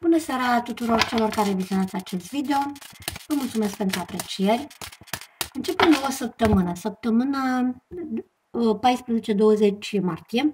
Bună seara tuturor celor care vizionați acest video. Vă mulțumesc pentru aprecieri. Începe nouă săptămână, săptămâna 14-20 martie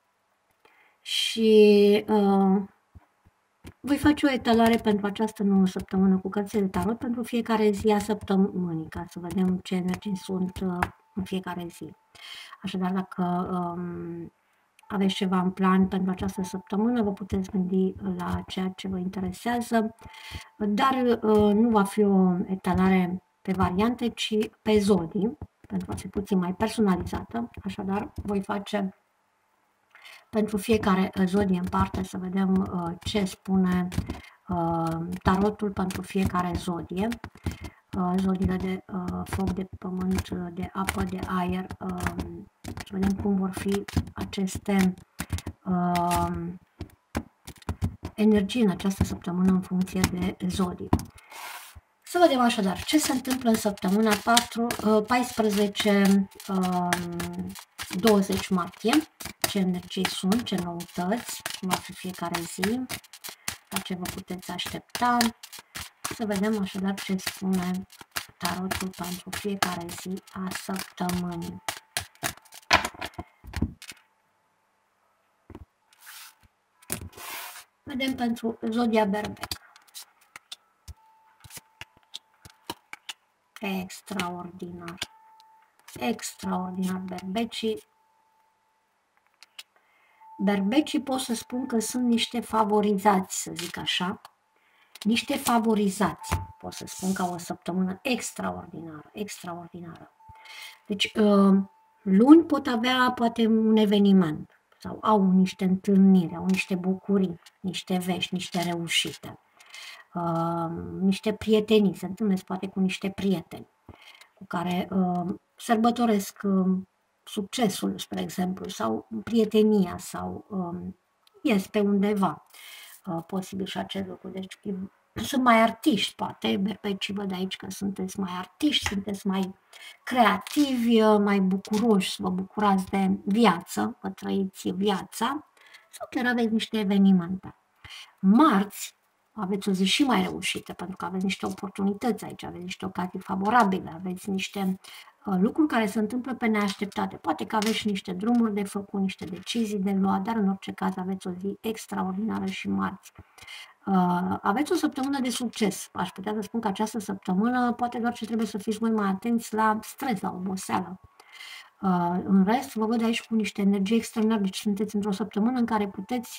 și voi face o etalare pentru această nouă săptămână cu cărțile de tarot pentru fiecare zi a săptămânii, ca să vedem ce energii sunt în fiecare zi. Așadar, dacă aveți ceva în plan pentru această săptămână, vă puteți gândi la ceea ce vă interesează, dar nu va fi o etalare pe variante, ci pe zodii, pentru a fi puțin mai personalizată. Așadar, voi face pentru fiecare zodie în parte să vedem ce spune tarotul pentru fiecare zodie. Zodiile de foc, de pământ, de apă, de aer, să vedem cum vor fi aceste energii în această săptămână în funcție de zodii. Să vedem așadar ce se întâmplă în săptămâna 14-20 martie, ce energii sunt, ce noutăți, cum va fi fiecare zi, la ce vă puteți aștepta. Să vedem așadar ce spune tarotul pentru fiecare zi a săptămânii. Vedem pentru zodia Berbec. Extraordinar. Extraordinar berbecii. Berbecii pot să spun că sunt niște favorizați, să zic așa. Niște favorizați. Pot să spun ca o săptămână extraordinară, extraordinară. Deci, luni pot avea poate un eveniment sau au niște întâlniri, au niște bucurii, niște vești, niște reușite, niște prietenii, se întâlnesc poate cu niște prieteni cu care sărbătoresc succesul, spre exemplu, sau prietenia, sau ies pe undeva. Posibil și acest lucru. Deci sunt mai artiști, poate, berbecii văd aici că sunteți mai artiști, sunteți mai creativi, mai bucuroși, vă bucurați de viață, vă trăiți viața, sau chiar aveți niște evenimente. Marți, aveți o zi și mai reușită, pentru că aveți niște oportunități aici, aveți niște ocazii favorabile, aveți niște lucruri care se întâmplă pe neașteptate. Poate că aveți și niște drumuri de făcut, niște decizii de luat, dar în orice caz aveți o zi extraordinară și marți. Aveți o săptămână de succes. Aș putea să spun că această săptămână poate doar ce trebuie să fiți voi mai atenți la stres, la oboseală. În rest, vă văd aici cu niște energii extraordinare, deci sunteți într-o săptămână în care puteți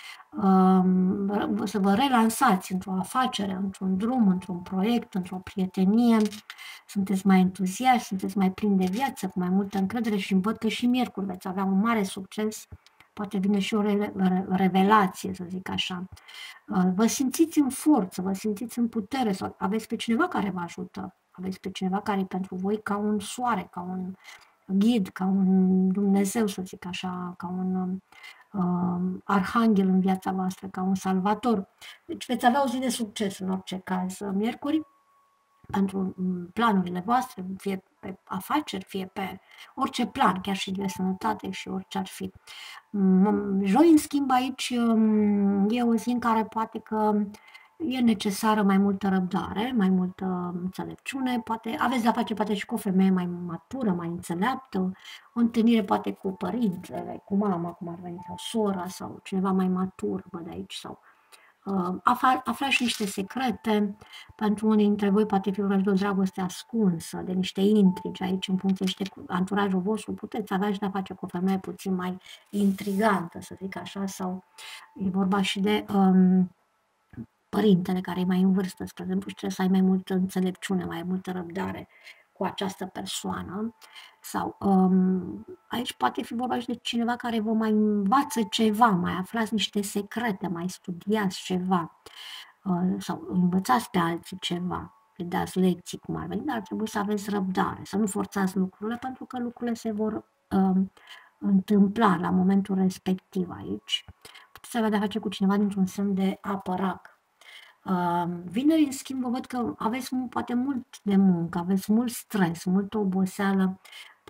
să vă relansați într-o afacere, într-un drum, într-un proiect, într-o prietenie, sunteți mai entuziaști, sunteți mai plini de viață, cu mai multă încredere și văd că și miercuri veți avea un mare succes, poate vine și o revelație, să zic așa. Vă simțiți în forță, vă simțiți în putere, sau aveți pe cineva care vă ajută, aveți pe cineva care e pentru voi ca un soare, ca un ghid, ca un Dumnezeu, să zic așa, ca un arhanghel în viața voastră, ca un salvator. Deci veți avea o zi de succes în orice caz miercuri, pentru planurile voastre, fie pe afaceri, fie pe orice plan, chiar și de sănătate și orice ar fi. Joi, în schimb, aici e o zi în care poate că e necesară mai multă răbdare, mai multă înțelepciune, poate aveți de-a face poate și cu o femeie mai matură, mai înțeleaptă, o întâlnire poate cu părintele, cu mama, cum ar veni, sau sora, sau cineva mai matur, văd aici, sau aflați niște secrete, pentru unii dintre voi poate fi vorba de o dragoste ascunsă, de niște intrigi aici în funcție de anturajul vostru, puteți avea și de-a face cu o femeie puțin mai intrigantă, să zic așa, sau e vorba și de părintele care e mai în vârstă, spre exemplu, și trebuie să ai mai multă înțelepciune, mai multă răbdare cu această persoană. Sau aici poate fi vorba și de cineva care vă mai învață ceva, mai aflați niște secrete, mai studiați ceva, sau învățați pe alții ceva, le dați lecții cum ar veni, dar ar trebui să aveți răbdare, să nu forțați lucrurile, pentru că lucrurile se vor întâmpla la momentul respectiv aici. Puteți avea de-a face cu cineva dintr-un semn de apă rac. Vineri, în schimb, vă văd că aveți poate mult de muncă, aveți mult stres, multă oboseală,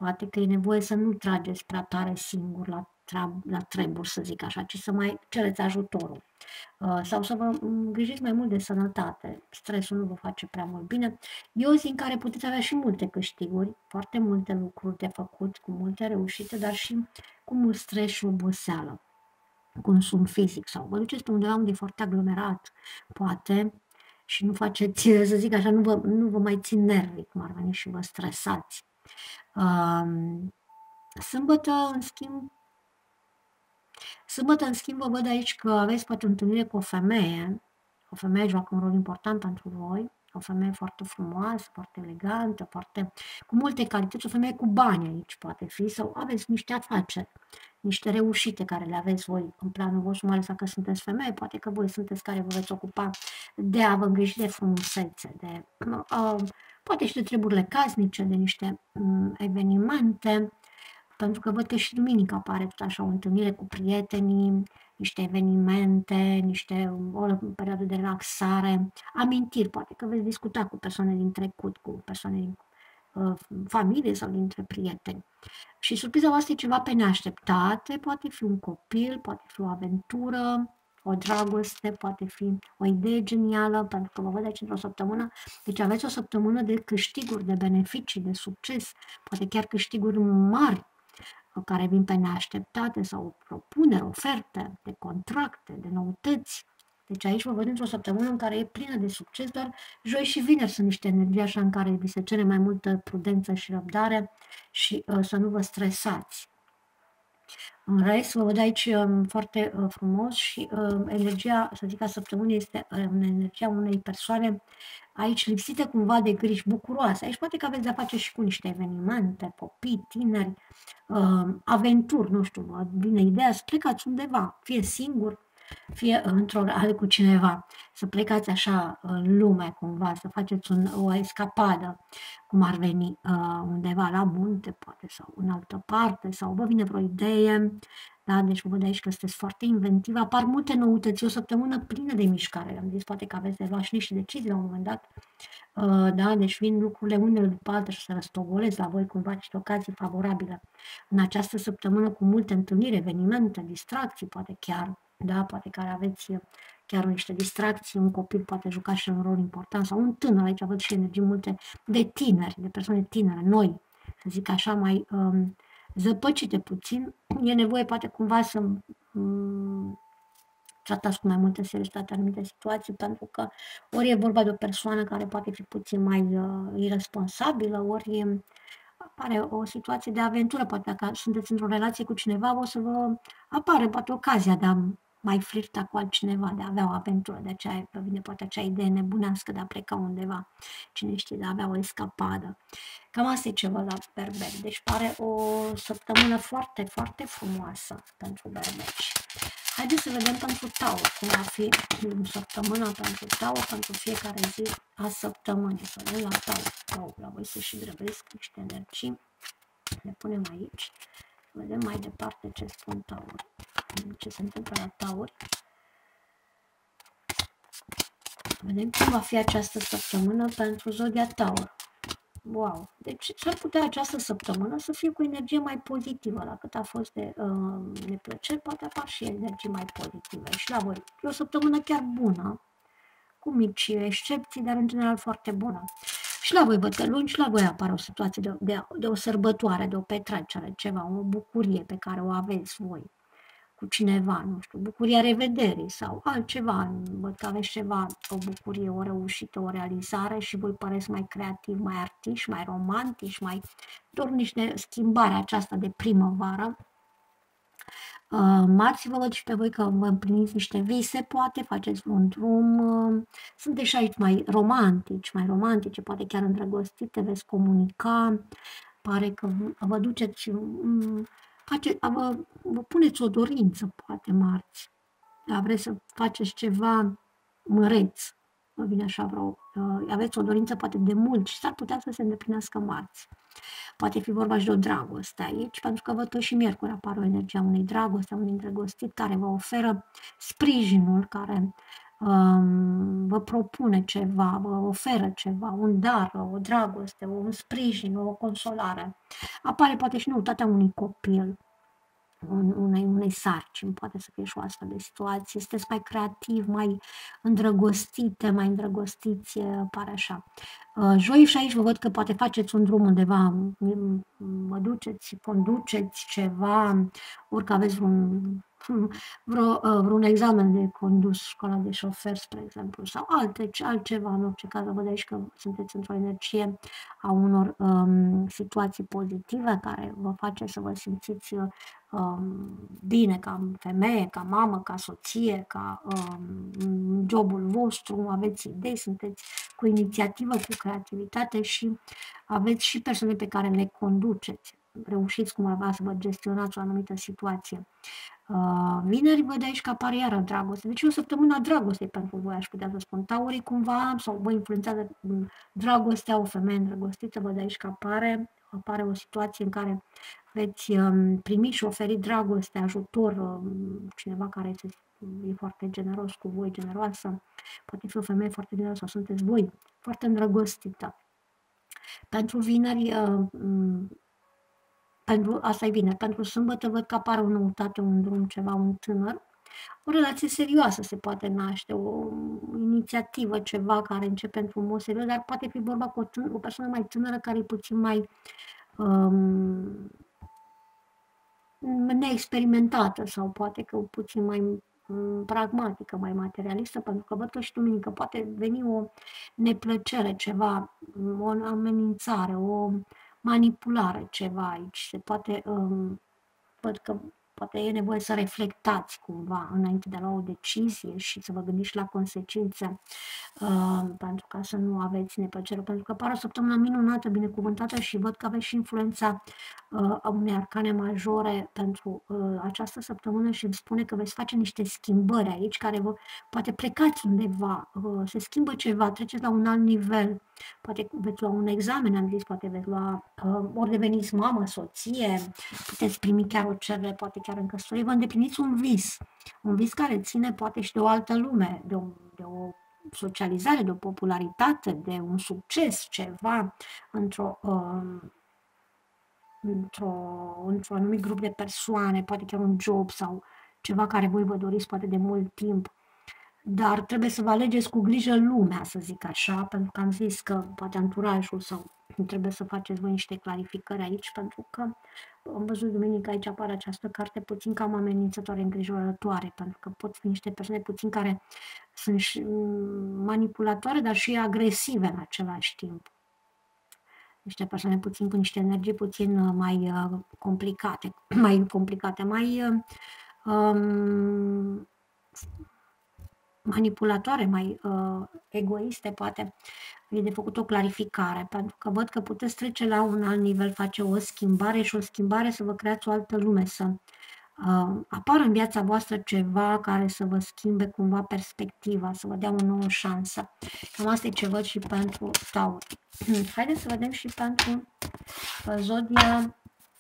poate că e nevoie să nu trageți prea tare singur la treburi, să zic așa, ci să mai cereți ajutorul. Sau să vă îngrijiți mai mult de sănătate. Stresul nu vă face prea mult bine. E o zi în care puteți avea și multe câștiguri, foarte multe lucruri de făcut, cu multe reușite, dar și cu mult stres și oboseală, consum fizic, sau vă duceți pe undeva unde e foarte aglomerat, poate, și nu faceți, să zic așa, nu vă mai țin nervii, cum ar veni, și vă stresați. Sâmbătă, în schimb, vă văd aici că aveți poate o întâlnire cu o femeie joacă un rol important pentru voi, o femeie foarte frumoasă, foarte elegantă, cu multe calități, o femeie cu bani aici poate fi, sau aveți niște afaceri, niște reușite care le aveți voi în planul vostru, mai ales dacă sunteți femeie, poate că voi sunteți care vă veți ocupa de a vă îngriji de frumusețe, poate și de treburile casnice, de niște evenimente, pentru că văd că și duminică apare tot așa o întâlnire cu prietenii, niște evenimente, o perioadă de relaxare, amintiri, poate că veți discuta cu persoane din trecut, cu persoane din familie sau dintre prieteni. Și surpriza voastră e ceva pe neașteptate, poate fi un copil, poate fi o aventură, o dragoste, poate fi o idee genială, pentru că vă văd aici într-o săptămână, deci aveți o săptămână de câștiguri, de beneficii, de succes, poate chiar câștiguri mari, care vin pe neașteptate sau propuneri, oferte, de contracte, de noutăți. Deci aici vă văd într-o săptămână în care e plină de succes, dar joi și vineri sunt niște energii așa în care vi se cere mai multă prudență și răbdare și să nu vă stresați. În rest, vă văd aici foarte frumos și energia, să zic, a săptămânii este energia unei persoane aici lipsite cumva de griji, bucuroase. Aici poate că aveți de-a face și cu niște evenimente, copii, tineri, aventuri, nu știu, vine ideea să plecați undeva, fie singur, fie într-o cu cineva, să plecați așa în lume cumva, să faceți o escapadă, cum ar veni, undeva la munte, poate, sau în altă parte, sau vă vine vreo idee, da? Deci vă văd aici că sunteți foarte inventiv, apar multe noutăți, o săptămână plină de mișcare, am zis, poate că aveți de luat și niște decizii la un moment dat, da? Deci vin lucrurile unele după altele și se răstogolesc la voi cumva niște ocazii favorabile în această săptămână, cu multe întâlniri, evenimente, distracții, poate chiar, da? Poate că aveți chiar niște distracții, un copil poate juca și un rol important, sau un tânăr, aici văd și energii multe de tineri, de persoane tinere, noi, să zic așa, mai zăpăcite puțin, e nevoie poate cumva să tratați cu mai multă seriozitate anumite situații, pentru că ori e vorba de o persoană care poate fi puțin mai irresponsabilă, ori apare o situație de aventură, poate dacă sunteți într-o relație cu cineva, o să vă apară poate ocazia de a mai flirta cu altcineva, de a avea o aventură, de aceea vă vine poate acea idee nebunească de a pleca undeva, cine știe, de a avea o escapadă. Cam asta e ceva la berbeci. Deci pare o săptămână foarte, foarte frumoasă pentru berbeci. Haideți să vedem pentru taur, cum va fi săptămâna pentru taur, pentru fiecare zi a săptămânii. Să vedem la taur, la voi să și grăbesc niște energii. Le punem aici. Vedem mai departe ce spun taur. Ce se întâmplă la taur. Vedem cum va fi această săptămână pentru zodia taur. Wow! Deci s-ar putea această săptămână să fie cu energie mai pozitivă. La cât a fost de neplăceri, poate apar și energii mai pozitive. Și la voi, e o săptămână chiar bună, cu mici excepții, dar în general foarte bună. Și la voi, văd că luni și la voi apare o situație de o sărbătoare, de o petrecere, ceva, o bucurie pe care o aveți voi cu cineva, nu știu, bucuria revederii sau altceva, văd că aveți ceva, o bucurie, o reușită, o realizare și voi păreți mai creativi, mai artiști, mai romantici, mai dornici de schimbarea aceasta de primăvară. Marți vă văd și pe voi că vă împliniți niște vise, poate faceți un drum, sunteți și aici mai romantice, poate chiar îndrăgostite, veți comunica, pare că vă duceți, vă puneți o dorință, poate marți, dar vreți să faceți ceva măreț, vă vine așa aveți o dorință poate de mult și s-ar putea să se îndeplinească marți. Poate fi vorba și de o dragoste aici, pentru că văd că și miercuri apare o energie a unei dragoste, a unui îndrăgostit care vă oferă sprijinul, care vă propune ceva, vă oferă ceva, un dar, o dragoste, un sprijin, o consolare. Apare poate și noutatea unui copil, unei sarcini, poate să fie și o astfel de situație. Sunteți mai creativ, mai îndrăgostite, mai îndrăgostiți, pare așa. Joi și aici vă văd că poate faceți un drum undeva, vă duceți, conduceți ceva, ori că aveți vreun examen de condus, școala de șofer, spre exemplu, sau altceva, în orice caz, văd aici că sunteți într-o energie a unor situații pozitive care vă face să vă simțiți bine ca femeie, ca mamă, ca soție, ca jobul vostru, aveți idei, sunteți cu inițiativă, cu creativitate și aveți și persoane pe care le conduceți. Reușiți cumva să vă gestionați o anumită situație. Vineri văd aici că apare iară dragoste. Deci e o săptămână a dragostei pentru voi, aș putea să spun. Taurii cumva, sau vă influențează dragostea, o femeie îndrăgostită, văd aici că apare o situație în care veți primi și oferi dragoste, ajutor, cineva care e foarte generos cu voi, generoasă, poate fi o femeie foarte generoasă, sau sunteți voi, foarte îndrăgostită. Pentru vineri, asta e vineri, pentru sâmbătă văd că apare o noutate, un drum, ceva, un tânăr, o relație serioasă se poate naște, o inițiativă, ceva care începe într-un mod serios, dar poate fi vorba cu o persoană mai tânără care e puțin mai neexperimentată sau poate că puțin mai pragmatică, mai materialistă, pentru că văd că și duminică poate veni o neplăcere, ceva, o amenințare, o manipulare, ceva aici. Se poate, văd că poate e nevoie să reflectați cumva înainte de a lua o decizie și să vă gândiți la consecințe, pentru ca să nu aveți neplăcere, pentru că pare o săptămână minunată, binecuvântată și văd că aveți și influența unei arcane majore pentru această săptămână și îmi spune că veți face niște schimbări aici, care poate plecați undeva, se schimbă ceva, treceți la un alt nivel, poate veți lua un examen, am zis, poate veți lua, ori deveniți mamă, soție, puteți primi chiar o cerere, poate chiar în căsătorie, vă îndepliniți un vis care ține poate și de o altă lume, de o socializare, de o popularitate, de un succes, ceva într-un anumit grup de persoane, poate chiar un job sau ceva care voi vă doriți poate de mult timp. Dar trebuie să vă alegeți cu grijă lumea, să zic așa, pentru că am zis că poate anturajul sau trebuie să faceți voi niște clarificări aici, pentru că am văzut duminică aici apare această carte puțin cam amenințătoare, îngrijorătoare, pentru că pot fi niște persoane puțin care sunt și manipulatoare, dar și agresive în același timp. Niște persoane puțin cu niște energii puțin mai complicate, mai manipulatoare, mai egoiste, poate e de făcut o clarificare, pentru că văd că puteți trece la un alt nivel, face o schimbare și o schimbare să vă creați o altă lume, să apară în viața voastră ceva care să vă schimbe cumva perspectiva, să vă dea o nouă șansă. Cam asta e ce văd și pentru Taur. Haideți să vedem și pentru zodia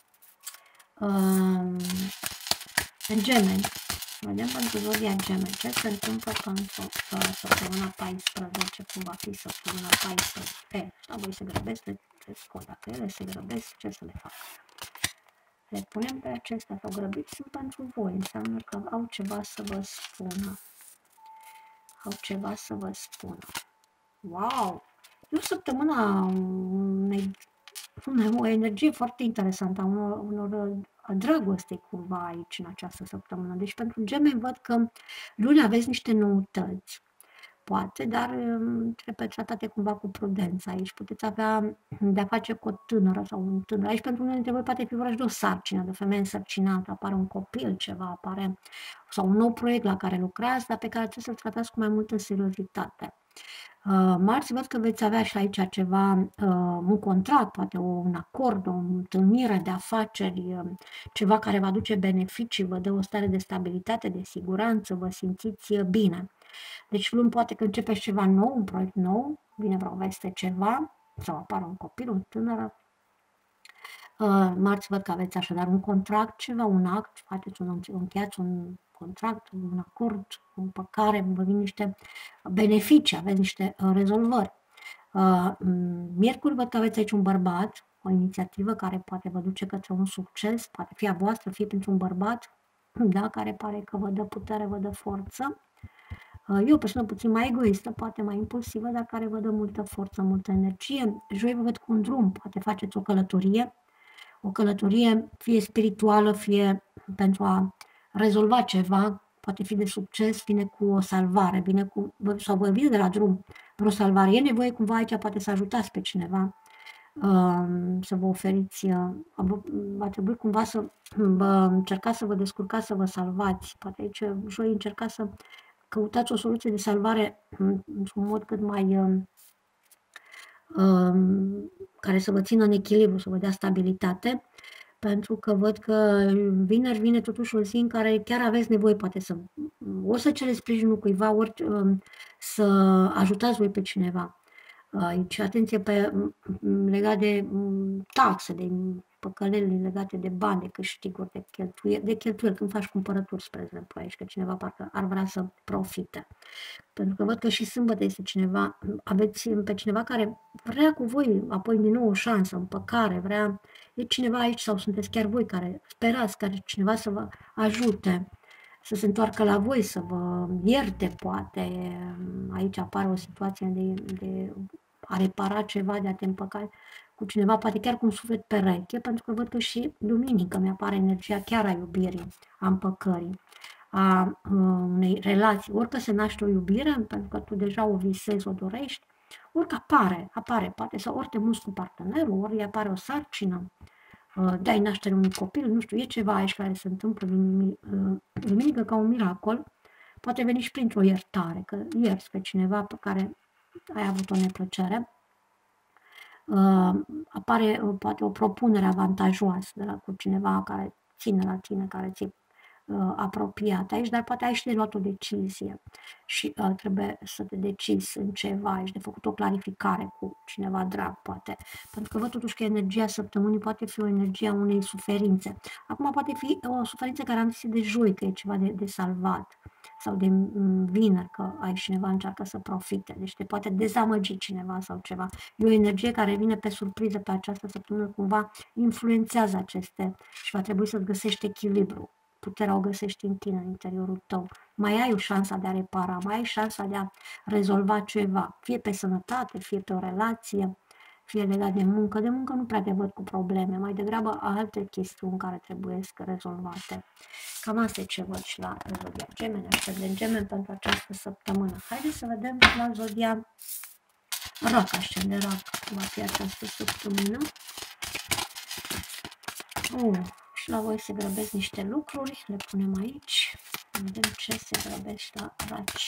Gemeni. Vedem pentru zodia Gemeni ce se întâmplă pentru săptămâna 14, cum va fi săptămâna 14. Ăștia voi se grăbesc, le scot. Dacă ele se grăbesc, ce să le fac? Le punem pe acestea, sau grăbiți, sunt pentru voi. Înseamnă că au ceva să vă spună. Au ceva să vă spună. Wow! E o săptămână, o energie foarte interesantă a unor dragoste cumva aici în această săptămână. Deci pentru Gemeni văd că luni aveți niște noutăți, poate, dar trebuie tratate cumva cu prudență aici. Puteți avea de-a face cu o tânără sau un tânăr. Aici pentru unul dintre voi poate fi vorba de o sarcină, de o femeie însărcinată, apare un copil, ceva, apare sau un nou proiect la care lucrați, dar pe care trebuie să-l tratați cu mai multă seriozitate. Marți văd că veți avea și aici ceva, un contract, poate un acord, o întâlnire de afaceri, ceva care vă aduce beneficii, vă dă o stare de stabilitate, de siguranță, vă simțiți bine. Deci luni poate că începeți ceva nou, un proiect nou, vine vreo veste ceva, sau apare un copil, un tânăr. Marți văd că aveți așadar un contract, ceva, un act, încheiați un contract, un acord, o împăcare, vă vin niște beneficii, aveți niște rezolvări. Miercuri văd că aveți aici un bărbat, o inițiativă care poate vă duce către un succes, poate fi a voastră, fie pentru un bărbat, da, care pare că vă dă putere, vă dă forță. E o persoană puțin mai egoistă, poate mai impulsivă, dar care vă dă multă forță, multă energie. Joi vă văd cu un drum, poate faceți o călătorie fie spirituală, fie pentru a rezolva ceva, poate fi de succes, vine cu o salvare, sau vă vine de la drum vreo salvare. E nevoie cumva aici, poate să ajutați pe cineva, să vă oferiți, va trebui cumva să vă încercați să vă descurcați, să vă salvați. Poate aici joi încercați să căutați o soluție de salvare într-un mod cât mai care să vă țină în echilibru, să vă dea stabilitate, pentru că văd că vineri vine totuși o zi în care chiar aveți nevoie, poate ori să cereți sprijinul cuiva, ori să ajutați voi pe cineva. Aici, atenție legat de taxe, de păcăleli legate de bani, de câștiguri, de cheltuieli, când faci cumpărături, spre exemplu, aici, că cineva parcă ar vrea să profite. Pentru că văd că și sâmbătă este cineva, aveți pe cineva care vrea cu voi apoi din nou o șansă, împăcare, e cineva aici sau sunteți chiar voi care sperați ca cineva să vă ajute, să se întoarcă la voi, să vă ierte, poate. Aici apare o situație de a repara ceva, de a te împăca cu cineva, poate chiar cu un suflet pereche, pentru că văd că și duminică mi-apare energia chiar a iubirii, a împăcării, a unei relații. Orică se naște o iubire, pentru că tu deja o visezi, o dorești, orică apare, poate să ori te muți cu partenerul, ori apare o sarcină, dai naștere unui copil, nu știu, e ceva aici care se întâmplă duminică ca un miracol, poate veni și printr-o iertare, că ierți pe cineva pe care ai avut o neplăcere, apare poate o propunere avantajoasă cu cineva care ține la tine, care ți-e apropiat aici, dar poate ai și de luat o decizie și trebuie să te decizi în ceva aici, de făcut o clarificare cu cineva drag, poate. Pentru că văd totuși că energia săptămânii poate fi o energie a unei suferințe. Acum poate fi o suferință care am zis de joi, că e ceva de salvat, sau de vineri, că ai cineva încearcă să profite, deci te poate dezamăgi cineva sau ceva. E o energie care vine pe surpriză pe această săptămână, cumva influențează aceste și va trebui să-ți găsești echilibru. Puterea o găsești în tine, în interiorul tău. Mai ai o șansă de a repara, mai ai șansa de a rezolva ceva, fie pe sănătate, fie pe o relație, fie legat de muncă. De muncă nu prea te văd cu probleme, mai degrabă alte chestiuni care trebuie rezolvate. Cam asta e ce văd și la Zodia Gemeni, ascendent Gemeni pentru această săptămână. Haideți să vedem la Zodia Rac, ascendent Rac, va fi această săptămână. Și la voi se grăbesc niște lucruri, le punem aici. Vedem ce se grăbește la Raci.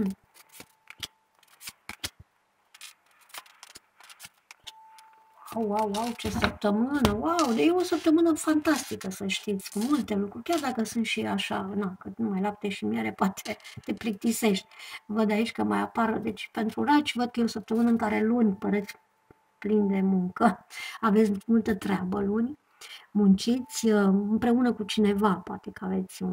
Wow, ce săptămână, wow, e o săptămână fantastică, să știți, cu multe lucruri, chiar dacă sunt și așa, că numai lapte și miere, poate te plictisești. Văd aici că mai apar, deci pentru Raci văd că e o săptămână în care luni păreți plin de muncă, aveți multă treabă luni, munciți împreună cu cineva, poate că aveți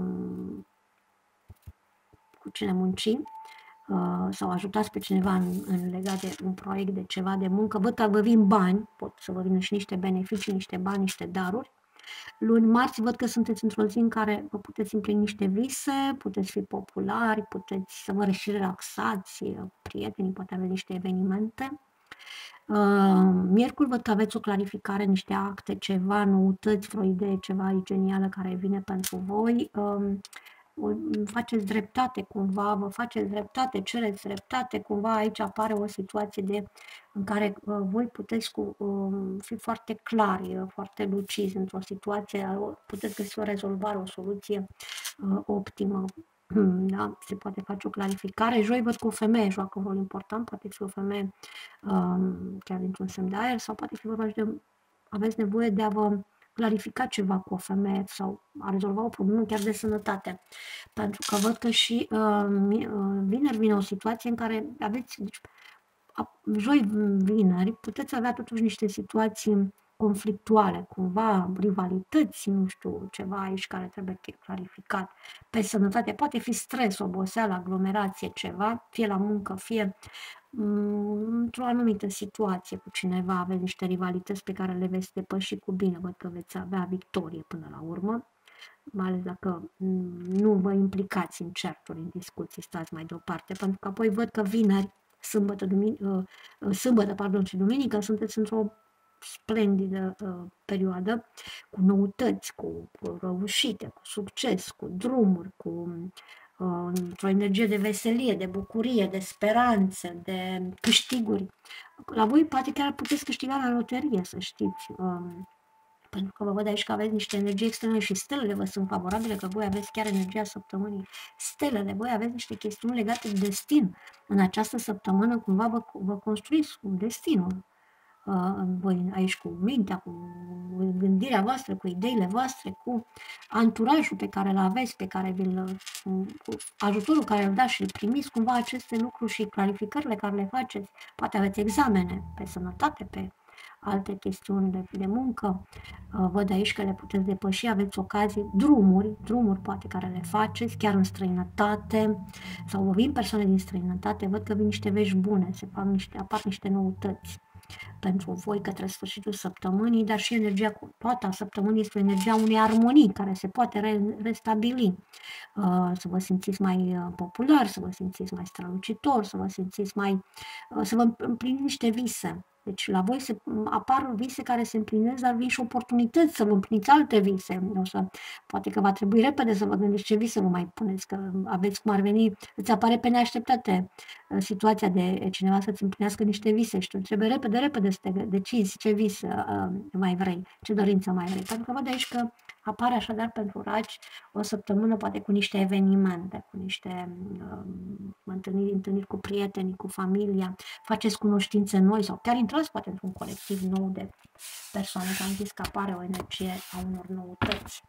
cu cine munci, sau ajutați pe cineva în legat de un proiect, de ceva de muncă. Văd că vă vin bani, pot să vă vină și niște beneficii, niște bani, niște daruri. Luni, marți, văd că sunteți într-o zi în care vă puteți împlini niște vise, puteți fi populari, puteți să vă și relaxați, prietenii, poate aveți niște evenimente. Miercuri văd că aveți o clarificare, niște acte, ceva, noutăți, vreo idee, ceva genială care vine pentru voi. Faceți dreptate cumva, vă faceți dreptate, cereți dreptate, cumva aici apare o situație în care voi puteți fi foarte clari, foarte lucizi într-o situație, puteți găsi o rezolvare, o soluție optimă. Da? Se poate face o clarificare. Joi văd că o femeie joacă un rol important, poate fi o femeie chiar dintr-un semn de aer sau poate fi vorba și aveți nevoie de a vă clarifica ceva cu o femeie sau a rezolva o problemă chiar de sănătate. Pentru că văd că și vineri vine o situație în care aveți, deci, joi, vineri, puteți avea totuși niște situații conflictuale, cumva rivalități, nu știu, ceva aici care trebuie clarificat. Pe sănătate poate fi stres, oboseală, aglomerație, ceva, fie la muncă, fie într-o anumită situație cu cineva, aveți niște rivalități pe care le veți depăși cu bine, văd că veți avea victorie până la urmă, mai ales dacă nu vă implicați în certuri, în discuții, stați mai deoparte, pentru că apoi văd că vineri, sâmbătă și duminică sunteți într-o splendidă perioadă, cu noutăți, cu reușite, cu succes, cu drumuri, într-o energie de veselie, de bucurie, de speranțe, de câștiguri. La voi poate chiar puteți câștiga la loterie, să știți. Pentru că vă văd aici că aveți niște energie externe și stelele vă sunt favorabile, că voi aveți chiar energia săptămânii. Stelele, voi aveți niște chestiuni legate de destin. În această săptămână cumva vă construiți un destinul. Voi aici cu mintea, cu gândirea voastră, cu ideile voastre, cu anturajul pe care îl aveți, cu ajutorul care îl dați și îl primiți, cumva aceste lucruri și clarificările care le faceți. Poate aveți examene pe sănătate, pe alte chestiuni de muncă, văd aici că le puteți depăși, aveți ocazii, drumuri poate care le faceți, chiar în străinătate, sau vin persoane din străinătate, văd că vin niște vești bune, apar niște noutăți pentru voi către sfârșitul săptămânii, dar și energia toată săptămânii este energia unei armonii care se poate restabili, să vă simțiți mai popular, să vă simțiți mai strălucitor, să vă împliniți niște vise. Deci la voi apar vise care se împlinesc, dar vin și oportunități să vă împliniți alte vise. Poate că va trebui repede să vă gândiți ce vise vă mai puneți, că aveți cum ar veni, îți apare pe neașteptate situația de cineva să-ți împlinească niște vise și tu trebuie repede să te decizi ce vis mai vrei, ce dorință mai vrei. Pentru că văd aici că apare așadar pentru ragi o săptămână poate cu niște evenimente, cu niște întâlniri cu prietenii, cu familia, faceți cunoștințe noi sau chiar intrați poate într-un colectiv nou de persoane, că am zis că apare o energie a unor noutăți.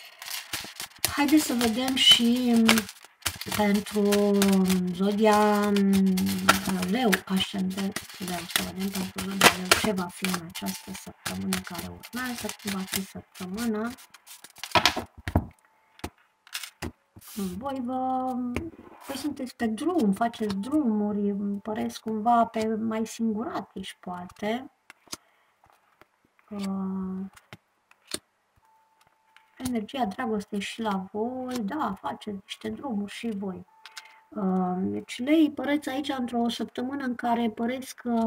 Haideți să vedem și pentru zodia Leu, ascendent Leu, să vedem pentru zodia Leu ce va fi în această săptămână care urmează, cum va fi săptămâna. Voi sunteți pe drum, faceți drumuri, păreți cumva mai singuratici, poate. Energia dragostei și la voi, da, faceți niște drumuri și voi. Deci lei păreți aici într-o săptămână în care păreți că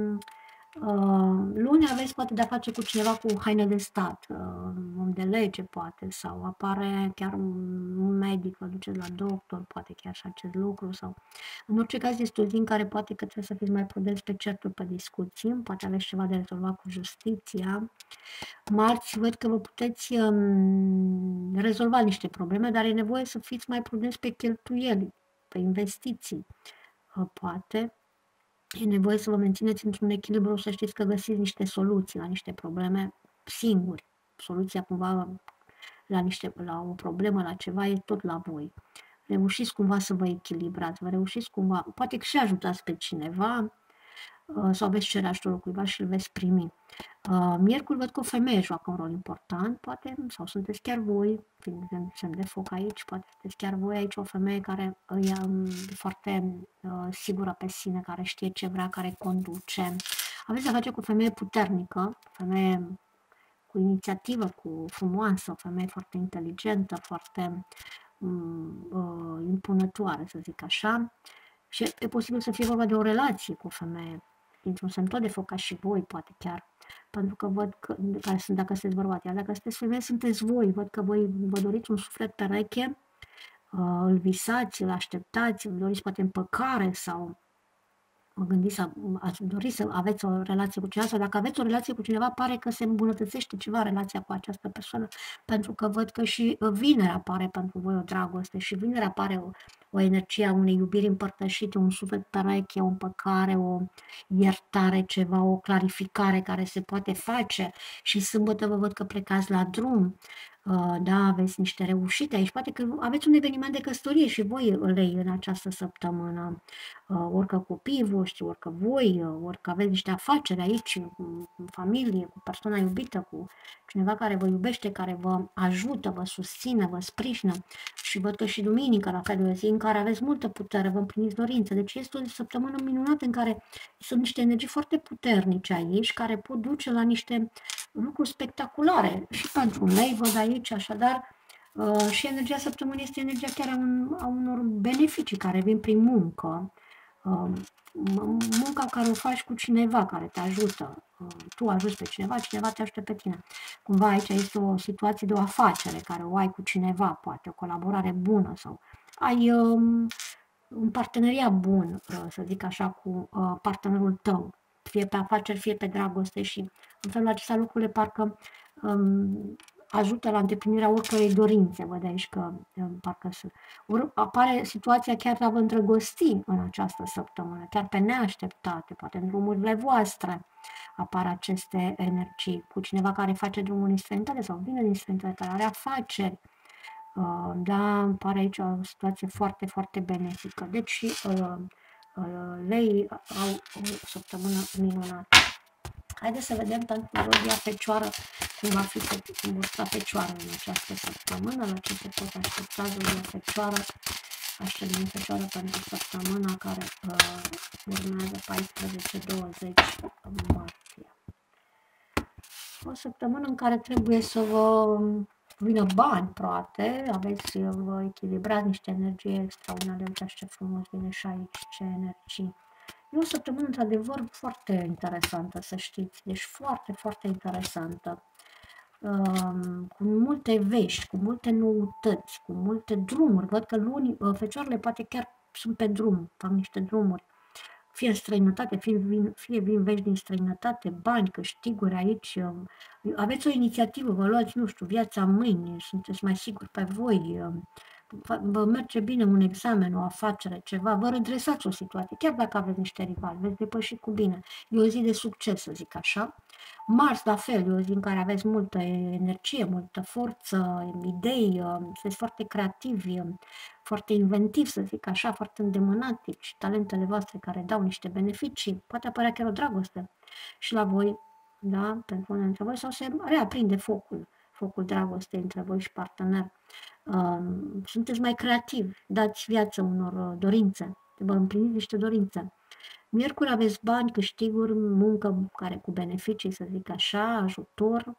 luni aveți poate de-a face cu cineva cu haine de stat, om de lege poate, sau apare chiar un medic, vă duceți la doctor, poate chiar și acest lucru, sau în orice caz este o zi în care poate că trebuie să fiți mai prudenți pe certuri, pe discuții, poate aveți ceva de rezolvat cu justiția. Marți, văd că vă puteți rezolva niște probleme, dar e nevoie să fiți mai prudenți pe cheltuieli, pe investiții, poate. E nevoie să vă mențineți într-un echilibru, să știți că găsiți niște soluții la niște probleme singuri. Soluția cumva la o problemă, la ceva, e tot la voi. Reușiți cumva să vă echilibrați, reușiți cumva, poate că și ajutați pe cineva, sau veți cere ajutorul cuiva și îl veți primi. Miercuri văd că o femeie joacă un rol important, poate, sau sunteți chiar voi, fiind semn de foc aici, poate sunteți chiar voi aici o femeie care e foarte sigură pe sine, care știe ce vrea, care conduce. Aveți de-a face cu o femeie puternică, o femeie cu inițiativă, cu frumoasă, o femeie foarte inteligentă, foarte impunătoare, să zic așa. Și e posibil să fie vorba de o relație cu o femeie, dintr-un semn tot de foc ca și voi, poate chiar. Pentru că văd că, care sunt, dacă sunteți bărbat, iar dacă sunteți femeie, sunteți voi. Văd că voi vă doriți un suflet pereche, îl visați, îl așteptați, îl doriți poate împăcare sau vă gândiți ați dori să aveți o relație cu cineva sau dacă aveți o relație cu cineva, pare că se îmbunătățește ceva relația cu această persoană, pentru că văd că și vineri apare pentru voi o dragoste și vineri apare o energie a unei iubiri împărtășite, un suflet pereche, o împăcare, o iertare, ceva, o clarificare care se poate face și sâmbătă vă văd că plecați la drum, da, aveți niște reușite aici, poate că aveți un eveniment de căsătorie și voi lei în această săptămână, orică copiii voștri, orică voi, orică aveți niște afaceri aici, în familie, cu persoana iubită, cu cineva care vă iubește, care vă ajută, vă susține, vă sprijină și văd că și duminică, la fel, o zi în care aveți multă putere, vă împliniți dorințe, deci este o săptămână minunată în care sunt niște energii foarte puternice aici, care pot duce la niște lucruri spectaculare și pentru lei, văd aici, așadar, și energia săptămânii este energia chiar a unor beneficii care vin prin muncă, munca care o faci cu cineva care te ajută, tu ajuți pe cineva, cineva te ajută pe tine. Cumva aici este o situație de o afacere care o ai cu cineva, poate o colaborare bună sau ai un parteneriat bun, să zic așa, cu partenerul tău, fie pe afaceri, fie pe dragoste și în felul acesta lucrurile parcă ajută la îndeplinirea oricărei dorințe. Văd aici că parcă apare situația chiar de a vă îndrăgosti în această săptămână, chiar pe neașteptate, poate în drumurile voastre apar aceste energii, cu cineva care face drumul din străinătate sau vine din străinătate, care are afaceri. Da, îmi pare aici o situație foarte, foarte benefică. Deci, lei au o săptămână minunată. Haideți să vedem pentru Rodia Fecioară cum va fi, cum vor sta Fecioară în această săptămână, la ce se pot aștepta Rodia Fecioară, așteptăm Fecioară pentru săptămâna care urmează 14-20 martie. O săptămână în care trebuie să vă vină bani, poate, aveți, vă echilibrați niște energie extraordinare, uitați ce frumos vine și aici, ce energii. E o săptămână, într-adevăr, foarte interesantă, să știți, deci foarte, foarte interesantă, cu multe vești, cu multe noutăți, cu multe drumuri. Văd că luni, fecioarele poate chiar sunt pe drum, fac niște drumuri, fie în străinătate, fie vin vești din străinătate, bani, câștiguri aici, aveți o inițiativă, vă luați, nu știu, viața mâine, sunteți mai siguri pe voi, vă merge bine un examen, o afacere, ceva, vă redresați o situație, chiar dacă aveți niște rivali, veți depăși cu bine. E o zi de succes, să zic așa. Mars, la fel, e o zi în care aveți multă energie, multă forță, idei, sunteți foarte creativi, foarte inventivi, să zic așa, foarte îndemânatici, talentele voastre care dau niște beneficii, poate apărea chiar o dragoste și la voi, da, pentru unul dintre voi, sau se reaprinde focul dragostei între voi și partener. Sunteți mai creativi, dați viață unor dorințe, vă împliniți niște dorințe. Miercuri aveți bani, câștiguri, muncă care cu beneficii, să zic așa, ajutor.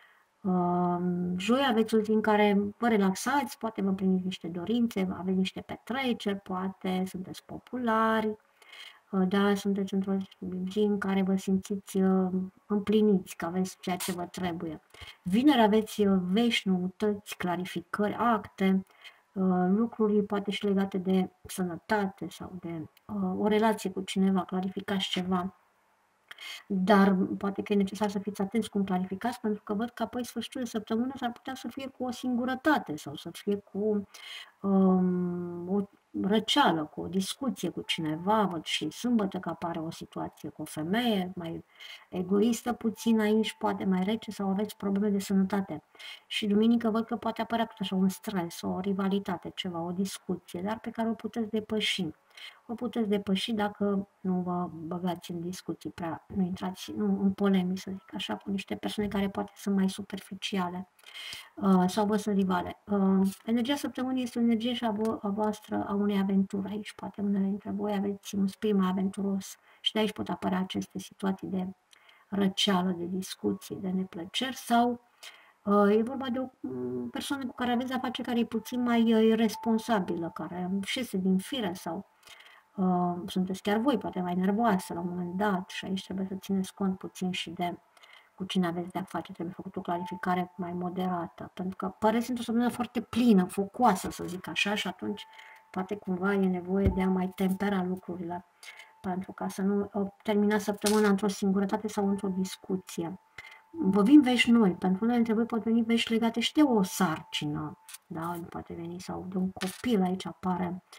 Joi aveți o zi în care vă relaxați, poate vă împliniți niște dorințe, aveți niște petreceri, poate sunteți populari, da, sunteți într-o zi în care vă simțiți împliniți, că aveți ceea ce vă trebuie. Vineri aveți vești, noutăți, clarificări, acte, lucruri poate și legate de sănătate sau de o relație cu cineva, clarificați ceva. Dar poate că e necesar să fiți atenți cum clarificați, pentru că văd că apoi sfârșitul de săptămână s-ar putea să fie cu o singurătate sau să fie cu o răceală, cu o discuție cu cineva, văd și sâmbătă că apare o situație cu o femeie mai egoistă puțin aici, poate mai rece sau aveți probleme de sănătate. Și duminică văd că poate apărea tot așa un stres, o rivalitate, ceva, o discuție, dar pe care o puteți depăși. O puteți depăși dacă nu vă băgați în discuții prea, nu intrați în polemici, să zic așa, cu niște persoane care poate sunt mai superficiale sau vă sunt rivale. Energia săptămânii este o energie și a voastră, a unei aventuri aici. Poate unele dintre voi aveți un spirit mai aventuros și de aici pot apărea aceste situații de răceală, de discuții, de neplăceri sau e vorba de o persoană cu care aveți de-a face care e puțin mai responsabilă, care șese din fire sau sunteți chiar voi, poate mai nervoasă la un moment dat și aici trebuie să țineți cont puțin și de cu cine aveți de-a face, trebuie făcut o clarificare mai moderată, pentru că păreți într-o săptămână foarte plină, focoasă, să zic așa, și atunci poate cumva e nevoie de a mai tempera lucrurile, pentru ca să nu terminați săptămâna într-o singurătate sau într-o discuție. Vă vin vești noi, pentru unele dintre voi pot veni vești legate și de o sarcină, da, poate veni sau de un copil, aici apare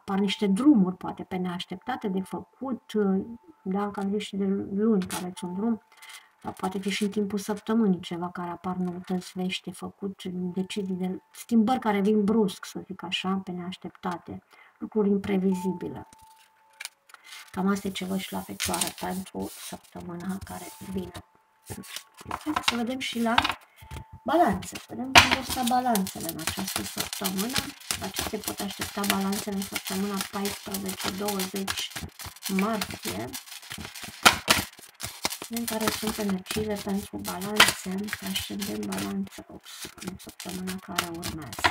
apar niște drumuri, poate pe neașteptate de făcut, da, că aveți și de luni care aveți un drum, sau poate fi și în timpul săptămânii ceva care apar noutăți vești de făcut, decizii de schimbări care vin brusc, să zic așa, pe neașteptate, lucruri imprevizibile. Cam asta e ce văd și la Fecioară pentru săptămâna care vine. Haideți să vedem și la balanțe. Vedem cum vor sta balanțele în această săptămână. La ce se pot aștepta balanțele în săptămâna 14-20 martie. Vedem care sunt energiile pentru balanțe, ascendent balanță în săptămâna care urmează.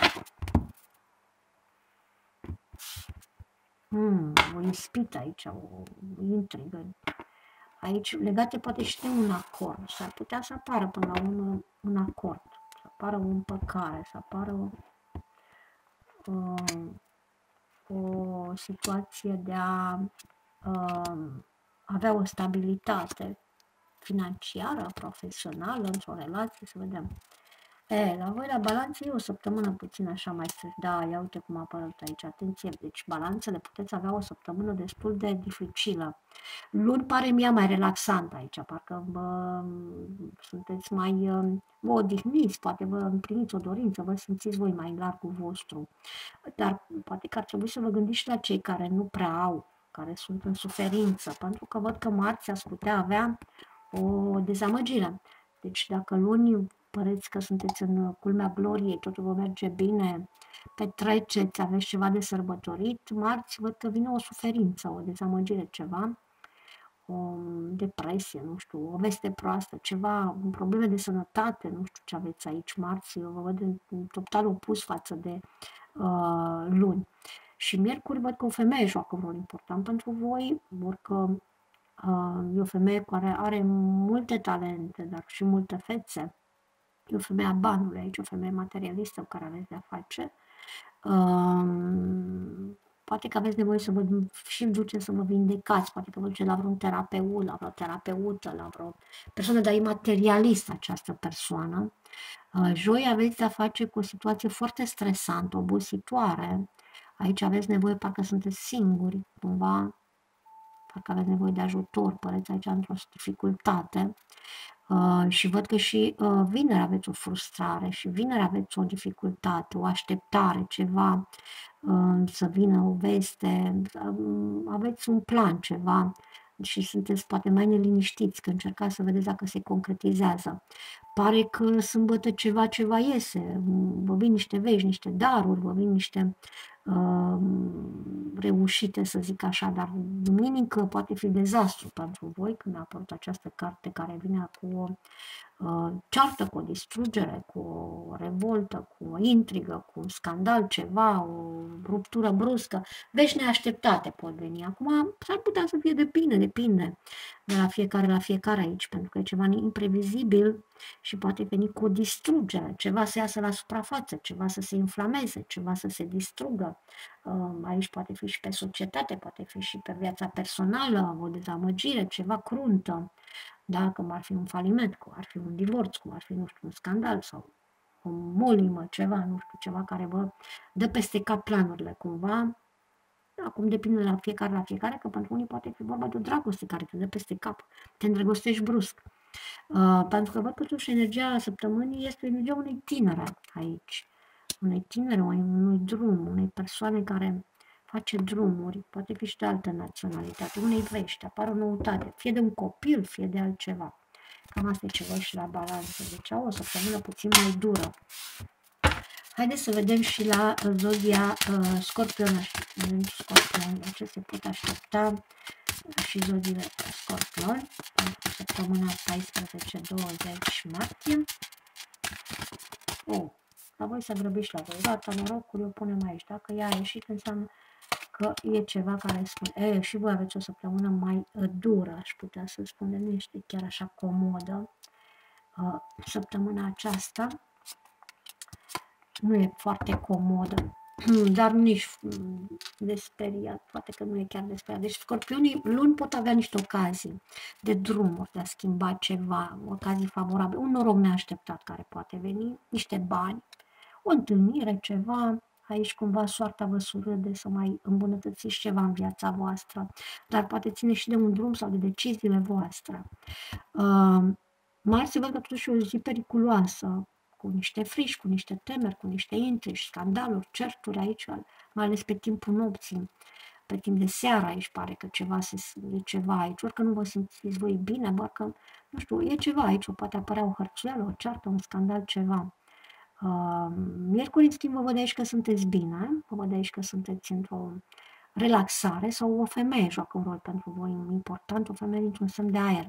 O ispită aici, o intrigă. Aici, legate poate și de un acord. S-ar putea să apară până la urmă un acord, să apară o împăcare, să apară o situație de a avea o stabilitate financiară, profesională, într-o relație, să vedem. La voi la balanță e o săptămână puțin așa mai strâns. Da, ia uite cum a apărut aici, atenție, deci balanțele puteți avea o săptămână destul de dificilă. Luni pare mie mai relaxant aici, parcă sunteți mai, vă odihniți, poate vă împliniți o dorință, vă simțiți voi mai în largul vostru. Dar poate că ar trebui să vă gândiți și la cei care nu prea au, care sunt în suferință, pentru că văd că marți ați putea avea o dezamăgire. Deci dacă luni păreți că sunteți în culmea gloriei, totul vă merge bine, petreceți, aveți ceva de sărbătorit, marți văd că vine o suferință, o dezamăgire, ceva, o depresie, nu știu, o veste proastă, ceva, probleme de sănătate, nu știu ce aveți aici marți, eu vă văd în total opus față de luni. Și miercuri văd că o femeie joacă un rol important pentru voi, că e o femeie care are multe talente, dar și multe fețe. E o femeie a banului aici, o femeie materialistă cu care aveți de-a face. Poate că aveți nevoie să vă și duceți să vă vindecați, poate că vă duceți la vreun terapeut, la vreo terapeută, la vreo persoană, dar e materialistă această persoană. Joi aveți de-a face cu o situație foarte stresantă, obositoare. Aici aveți nevoie, parcă sunteți singuri, cumva, parcă aveți nevoie de ajutor, păreți aici într-o dificultate. Și văd că și vineri aveți o frustrare și vineri aveți o dificultate, o așteptare, ceva, să vină o veste, aveți un plan, ceva și sunteți poate mai neliniștiți, că încercați să vedeți dacă se concretizează. Pare că sâmbătă ceva iese, vă vin niște vești, niște daruri, vă vin niște reușite, să zic așa, dar duminică poate fi dezastru pentru voi când a apărut această carte care vine cu o ceartă, cu o distrugere, cu o revoltă, cu o intrigă, cu un scandal, ceva, o ruptură bruscă, vești neașteptate pot veni. Acum s-ar putea să fie depinde de la fiecare aici, pentru că e ceva imprevizibil și poate veni cu o distrugere, ceva să iasă la suprafață, ceva să se inflameze, ceva să se distrugă. Aici poate fi și pe societate, poate fi și pe viața personală, o dezamăgire, ceva cruntă, da? Cum ar fi un faliment, cum ar fi un divorț, cum ar fi, nu știu, un scandal sau o molimă, ceva, nu știu, ceva care vă dă peste cap planurile cumva. Acum depinde la fiecare, că pentru unii poate fi vorba de o dragoste care te dă peste cap, te îndrăgostești brusc. Pentru că văd că totuși energia săptămânii este energia unei tinere aici, unei tinere, unui drum, unei persoane care face drumuri, poate fi și de altă naționalitate, unei vești, apare o noutate, fie de un copil, fie de altceva. Cam asta e ce văd și la balanță, deci au o săptămână puțin mai dură. Haideți să vedem și la zodia Scorpion, la ce se pot aștepta și zodiile Scorpion pentru săptămâna 14-20 martie. La voi să grăbiți la voi. Rata norocului o punem aici. Dacă ea a ieșit, înseamnă că e ceva care spune. Și voi aveți o săptămână mai dură, aș putea să spun, nu este chiar așa comodă. Săptămâna aceasta nu e foarte comodă, dar nici de speriat, poate că nu e chiar de speriat. Deci scorpionii luni pot avea niște ocazii de drumuri, de a schimba ceva, ocazii favorabile, un noroc neașteptat care poate veni, niște bani, o întâlnire, ceva, aici cumva soarta vă surâde să mai îmbunătățiți ceva în viața voastră, dar poate ține și de un drum sau de deciziile voastre. Marți văd că totuși e o zi periculoasă, cu niște frici, cu niște temeri, cu niște intrigi, scandaluri, certuri aici, mai ales pe timpul nopții, pe timp de seară aici pare că e ceva aici, ori că nu vă simțiți voi bine, doar că, nu știu, e ceva aici, poate apărea o hărțuială, o ceartă, un scandal, ceva. Miercuri, în schimb, vă văd aici că sunteți bine, vă văd aici că sunteți într-o relaxare sau o femeie joacă un rol pentru voi important, o femeie dintr-un semn de aer.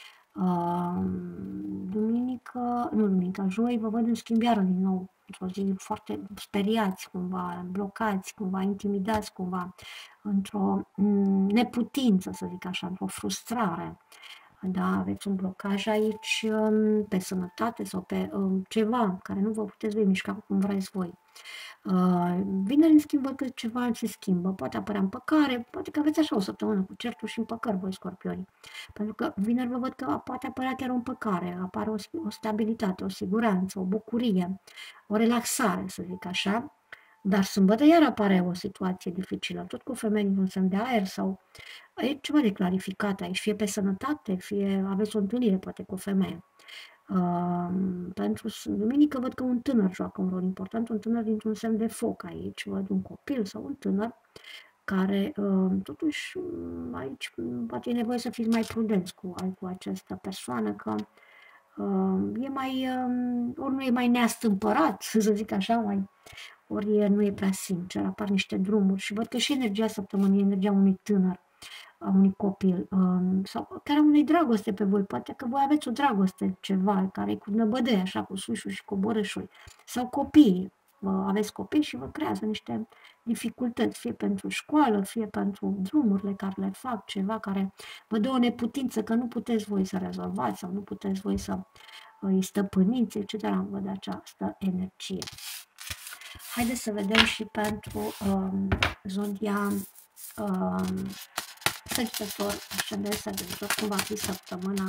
Joi, vă văd în schimb iară din nou, într-o zi foarte speriați, cumva, blocați, cumva, intimidați, cumva, într-o neputință, să zic așa, într-o frustrare. Da, aveți un blocaj aici pe sănătate sau pe ceva care nu vă puteți voi mișca cum vreți voi. Vineri, în schimb, văd că ceva se schimbă. Poate apărea împăcare, poate că aveți așa o săptămână cu certuri și împăcări voi, scorpioni. Pentru că vineri vă văd că poate apărea chiar o împăcare, apare o stabilitate, o siguranță, o bucurie, o relaxare, să zic așa. Dar sâmbătă iar apare o situație dificilă, tot cu femei din un semn de aer sau e ceva de clarificat aici, fie pe sănătate, fie aveți o întâlnire poate cu o femeie. Pentru duminică văd că un tânăr joacă un rol important, un tânăr dintr-un semn de foc aici, văd un copil sau un tânăr care totuși aici poate e nevoie să fiți mai prudenți cu această persoană, că e mai, ori nu e mai neastâmpărat, să zic așa, ori nu e prea sincer, apar niște drumuri și văd că și energia săptămânii, energia unui tânăr, a unui copil, sau chiar a unei dragoste pe voi, poate că voi aveți o dragoste ceva care e cu năbădăi, așa, cu sușuri și coborâșuri, sau copii, aveți copii și vă creează niște dificultăți, fie pentru școală, fie pentru drumurile care le fac, ceva care vă dă o neputință că nu puteți voi să rezolvați sau nu puteți voi să îi stăpâniți, etc. Văd această energie. Haideți să vedem și pentru zodia Săgetător, ascendent Săgetător, cum va fi săptămâna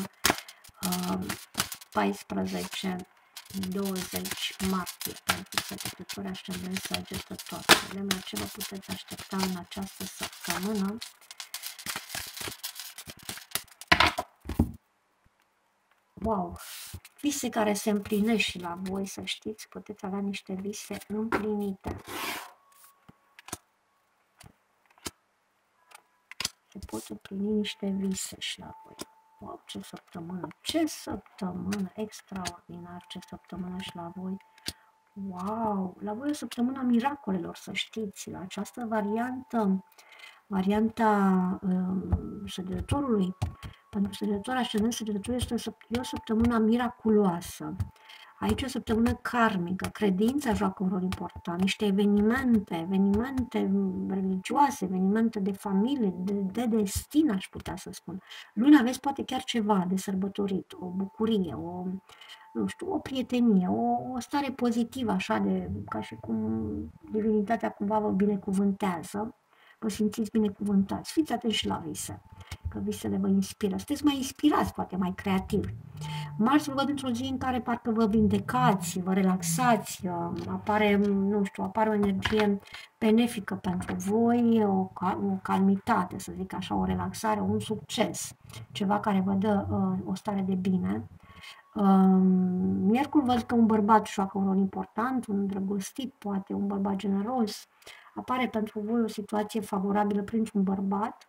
14-20 martie pentru Săgetători, ascendent Săgetător. Vedem la ce vă puteți aștepta în această săptămână. Wow! Vise care se împlinesc și la voi, să știți, puteți avea niște vise împlinite. Se pot împlini niște vise și la voi. Wow, ce săptămână! Ce săptămână! Extraordinar, ce săptămână și la voi! Wow! La voi o săptămână a miracolelor, să știți, la această varianta Săgetătorului. Pentru Săgetător, ascendent Săgetător, este o săptămână miraculoasă. Aici o săptămână karmică, credința joacă un rol important, niște evenimente religioase, evenimente de familie, de destin, aș putea să spun. Luni aveți poate chiar ceva de sărbătorit, o bucurie, o prietenie, o stare pozitivă, așa, ca și cum divinitatea cumva vă binecuvântează, vă simțiți binecuvântați. Fiți atenți și la vise, că visele vă inspiră. Sunteți mai inspirați, poate mai creativi. Marți vă văd într-o zi în care parcă vă vindecați, vă relaxați, apare o energie benefică pentru voi, o calmitate, să zic așa, o relaxare, un succes, ceva care vă dă o stare de bine. Miercuri văd că un bărbat joacă un rol important, un îndrăgostit, poate un bărbat generos, apare pentru voi o situație favorabilă printr-un bărbat.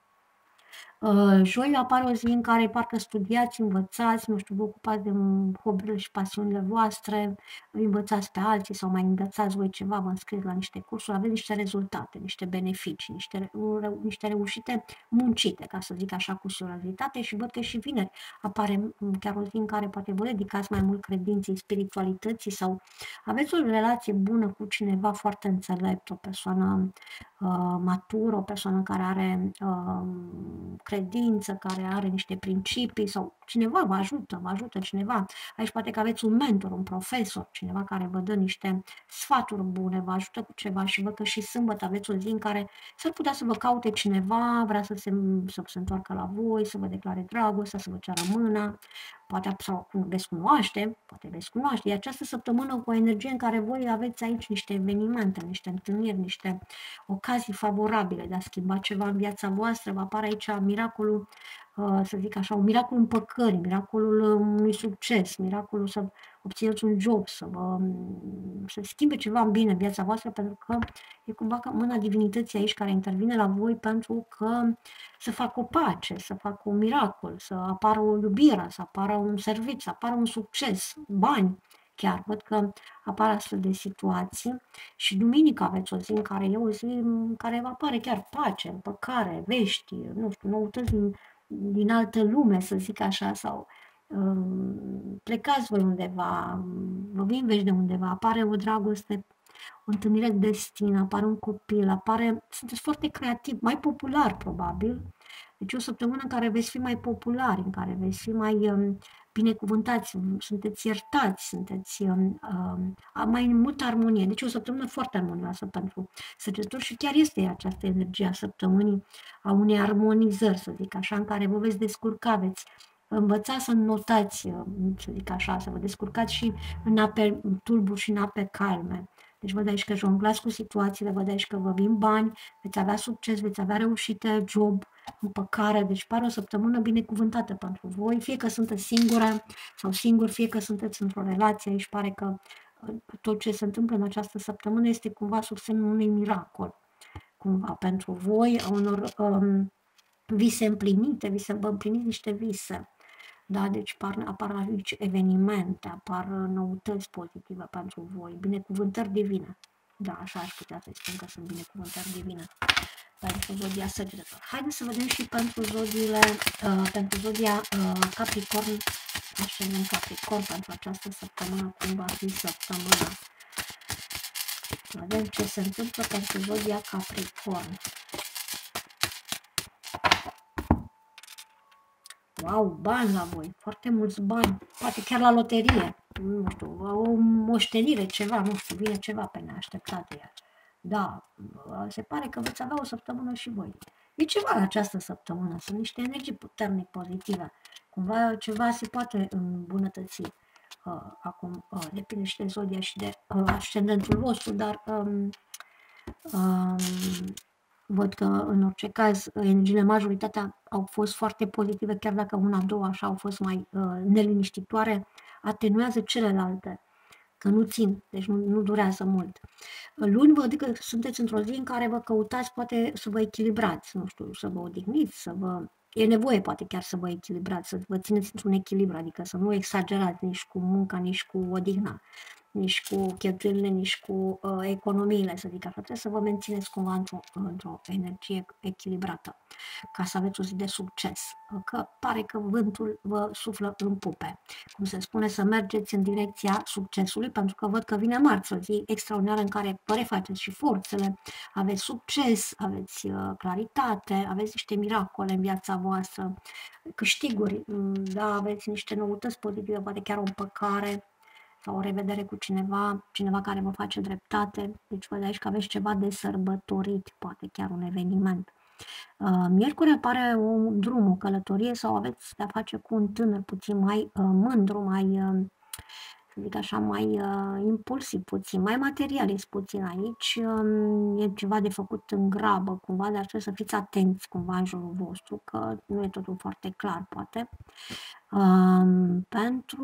Joi apare o zi în care parcă studiați, învățați, vă ocupați de hobby-urile și pasiunile voastre, învățați pe alții sau mai învățați voi ceva, vă înscrieți la niște cursuri, aveți niște rezultate, niște beneficii, niște reușite muncite, ca să zic așa, cu seriozitate și văd că și vineri apare chiar o zi în care poate vă dedicați mai mult credinței, spiritualității sau aveți o relație bună cu cineva foarte înțelept, o persoană matură, o persoană care are credință, care are niște principii sau cineva vă ajută cineva. Aici poate că aveți un mentor, un profesor, cineva care vă dă niște sfaturi bune, vă ajută cu ceva și văd că și sâmbătă aveți o zi în care s-ar putea să vă caute cineva, vrea să se întoarcă la voi, să vă declare dragostea, să vă ceară mâna, poate sau veți cunoaște. E această săptămână cu o energie în care voi aveți aici niște evenimente, niște întâlniri, niște ocazii favorabile de a schimba ceva în viața voastră. Vă apare aici miracolul, să zic așa, un miracol împăcării, miracolul unui succes, miracolul să obțineți un job, să schimbe ceva în bine în viața voastră, pentru că e cumva ca mâna divinității aici care intervine la voi pentru că să facă o pace, să facă un miracol, să apară o iubire, să apară un serviciu, să apară un succes, bani. Chiar văd că apar astfel de situații și duminică aveți o zi în care e o zi în care vă apare chiar pace, împăcare, vești, nu știu, noutăți din altă lume, să zic așa, sau plecați voi undeva, vă vin vești de undeva, apare o dragoste, o întâlnire de destin, apare un copil, sunteți foarte creativi, mai popular probabil, deci o săptămână în care veți fi mai populari, în care veți fi mai binecuvântați, sunteți iertați, sunteți mai multă armonie. Deci o săptămână foarte armonioasă pentru săgetători și chiar este această energie a săptămânii, a unei armonizări, să zic așa, în care vă veți descurca, veți învăța să notați, să zic așa, să vă descurcați și în ape tulburi și în ape calme. Deci văd aici că jonglați cu situațiile, văd aici că vă vin bani, veți avea succes, veți avea reușite, job, împăcare, deci pare o săptămână binecuvântată pentru voi, fie că sunteți singură sau singur, fie că sunteți într-o relație, aici pare că tot ce se întâmplă în această săptămână este cumva sub semnul unui miracol, cumva pentru voi, a unor vise împlinite, vă împliniți niște vise. Da, deci apar aici evenimente, apar noutăți pozitive pentru voi, binecuvântări divine. Da, așa aș putea să spun că sunt binecuvântări divine pentru zodia Săgetător. Haideți să vedem și pentru zodia Capricorn, ascendent Capricorn, pentru această săptămână, cum va fi săptămâna. Să vedem ce se întâmplă pentru zodia Capricorn. Wow, bani la voi, foarte mulți bani, poate chiar la loterie, nu știu, o moștenire, ceva, nu știu, vine ceva pe neașteptate. Da, se pare că veți avea o săptămână și voi. E ceva în această săptămână, sunt niște energii puternic pozitive, cumva ceva se poate îmbunătăți. Acum depinde și de zodia și de ascendentul vostru, dar văd că, în orice caz, energiile majoritatea au fost foarte pozitive, chiar dacă una, două, așa, au fost mai neliniștitoare, atenuează celelalte, că nu țin, deci nu durează mult. Luni văd că sunteți într-o zi în care vă căutați, poate, să vă echilibrați, nu știu, să vă odihniți, e nevoie, poate, chiar să vă echilibrați, să vă țineți într-un echilibru, adică să nu exagerați nici cu munca, nici cu odihna, nici cu cheltuielile, nici cu economiile, să zic așa. Trebuie să vă mențineți cumva într-o energie echilibrată, ca să aveți o zi de succes. Că pare că vântul vă suflă în pupe. Cum se spune, să mergeți în direcția succesului, pentru că văd că vine marți, o zi extraordinară în care vă refaceți și forțele, aveți succes, aveți claritate, aveți niște miracole în viața voastră, câștiguri, da, aveți niște noutăți pozitive, poate chiar o împăcare, sau o revedere cu cineva care vă face dreptate, deci văd aici că aveți ceva de sărbătorit, poate chiar un eveniment. Miercuri apare un drum, o călătorie sau aveți de-a face cu un tânăr puțin mai mândru, mai, să zic așa, mai impulsiv puțin, mai materialist puțin aici, e ceva de făcut în grabă cumva, dar trebuie să fiți atenți cumva în jurul vostru, că nu e totul foarte clar, poate. Pentru